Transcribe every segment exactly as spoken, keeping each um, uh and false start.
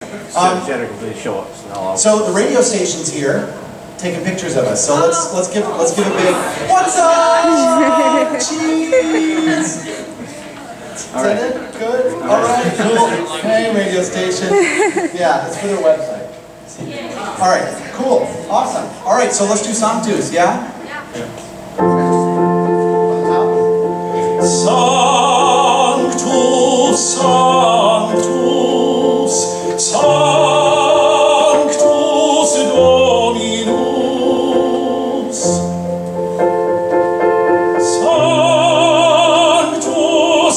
Um, generally shorts. No, so the radio station's here, taking pictures of us. So let's let's give let's give a big what's up? Cheese. Is All that right. it? Good. All right. Cool. Hey, radio station. Yeah, it's for their website. All right. Cool. Awesome. All right. So let's do song twos. Yeah. Yeah. Sanctus, Sanctus, Sanctus Dominus. Sanctus,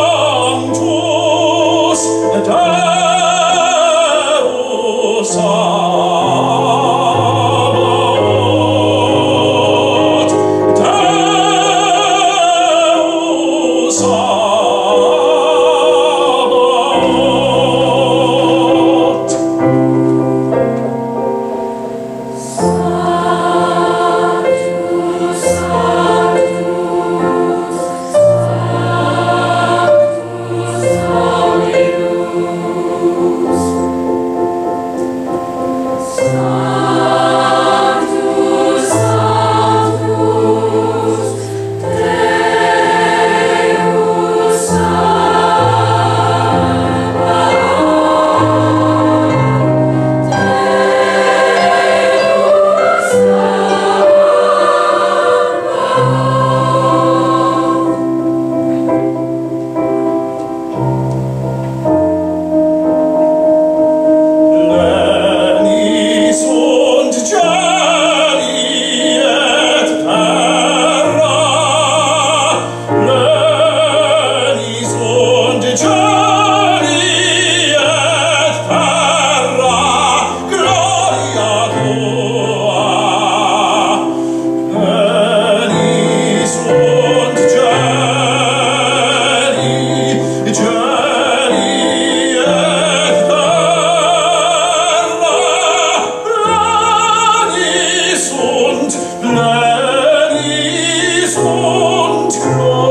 Sanctus, Deus Sabaoth, Deus Sabaoth. Lenis und Gloria.